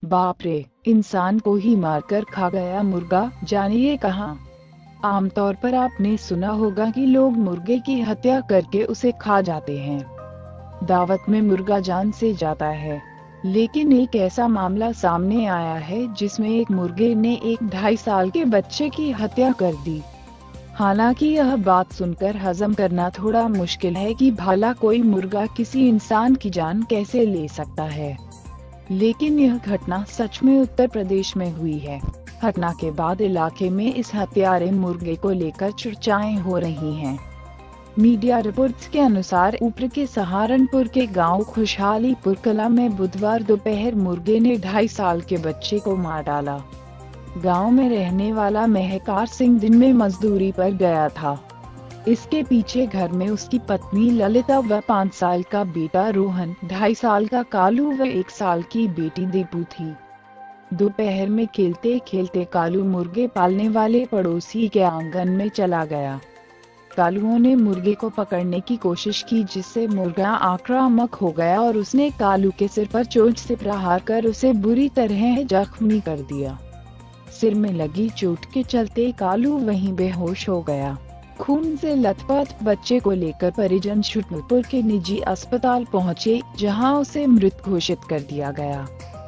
बाप रे, इंसान को ही मारकर खा गया मुर्गा, जानिए कहाँ। आमतौर पर आपने सुना होगा कि लोग मुर्गे की हत्या करके उसे खा जाते हैं। दावत में मुर्गा जान से जाता है, लेकिन एक ऐसा मामला सामने आया है जिसमें एक मुर्गे ने एक 2.5 साल के बच्चे की हत्या कर दी। हालांकि यह बात सुनकर हजम करना थोड़ा मुश्किल है कि भला कोई मुर्गा किसी इंसान की जान कैसे ले सकता है, लेकिन यह घटना सच में उत्तर प्रदेश में हुई है। घटना के बाद इलाके में इस हत्यारे मुर्गे को लेकर चर्चाएं हो रही हैं। मीडिया रिपोर्ट्स के अनुसार ऊपर के सहारनपुर के गांव खुशहालीपुर कला में बुधवार दोपहर मुर्गे ने 2.5 साल के बच्चे को मार डाला। गांव में रहने वाला महकार सिंह दिन में मजदूरी पर गया था। इसके पीछे घर में उसकी पत्नी ललिता व 5 साल का बेटा रोहन, 2.5 साल का कालू व 1 साल की बेटी दीपू थी। दोपहर में खेलते खेलते कालू मुर्गे पालने वाले पड़ोसी के आंगन में चला गया। कालुओं ने मुर्गे को पकड़ने की कोशिश की, जिससे मुर्गा आक्रामक हो गया और उसने कालू के सिर पर चोट से प्रहार कर उसे बुरी तरह जख्मी कर दिया। सिर में लगी चोट के चलते कालू वहीं बेहोश हो गया। खून से लथपथ बच्चे को लेकर परिजन शुटपुर के निजी अस्पताल पहुंचे, जहां उसे मृत घोषित कर दिया गया।